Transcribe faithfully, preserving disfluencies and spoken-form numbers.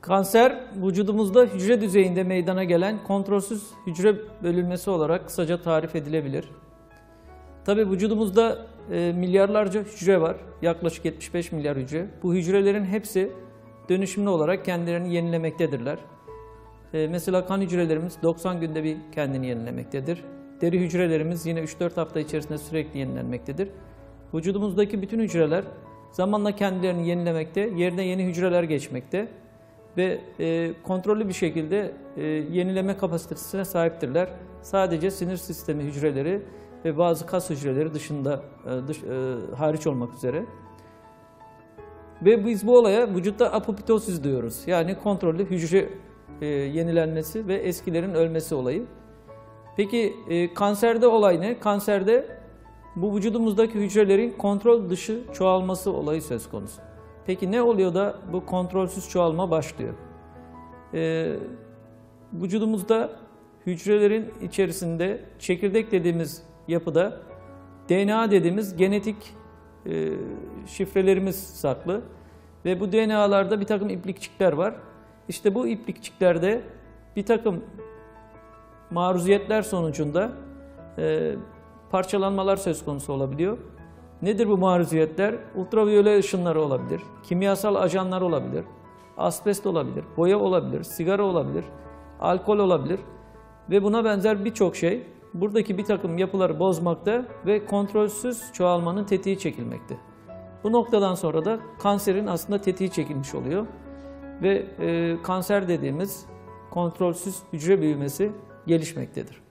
Kanser, vücudumuzda hücre düzeyinde meydana gelen kontrolsüz hücre bölünmesi olarak kısaca tarif edilebilir. Tabii vücudumuzda e, milyarlarca hücre var, yaklaşık yetmiş beş milyar hücre. Bu hücrelerin hepsi dönüşümlü olarak kendilerini yenilemektedirler. E, mesela kan hücrelerimiz doksan günde bir kendini yenilemektedir. Deri hücrelerimiz yine üç dört hafta içerisinde sürekli yenilenmektedir. Vücudumuzdaki bütün hücreler zamanla kendilerini yenilemekte, yerine yeni hücreler geçmekte ve e, kontrollü bir şekilde e, yenileme kapasitesine sahiptirler. Sadece sinir sistemi hücreleri ve bazı kas hücreleri dışında e, dış, e, hariç olmak üzere. Ve biz bu olaya vücutta apoptosis diyoruz. Yani kontrollü hücre e, yenilenmesi ve eskilerin ölmesi olayı. Peki e, kanserde olay ne? Kanserde bu vücudumuzdaki hücrelerin kontrol dışı çoğalması olayı söz konusu. Peki ne oluyor da bu kontrolsüz çoğalma başlıyor? Ee, vücudumuzda hücrelerin içerisinde çekirdek dediğimiz yapıda D N A dediğimiz genetik e, şifrelerimiz saklı. Ve bu D N A'larda bir takım iplikçikler var. İşte bu iplikçiklerde bir takım maruziyetler sonucunda e, parçalanmalar söz konusu olabiliyor. Nedir bu maruziyetler? Ultraviyole ışınları olabilir, kimyasal ajanlar olabilir, asbest olabilir, boya olabilir, sigara olabilir, alkol olabilir ve buna benzer birçok şey buradaki bir takım yapıları bozmakta ve kontrolsüz çoğalmanın tetiği çekilmekte. Bu noktadan sonra da kanserin aslında tetiği çekilmiş oluyor ve e, kanser dediğimiz kontrolsüz hücre büyümesi gelişmektedir.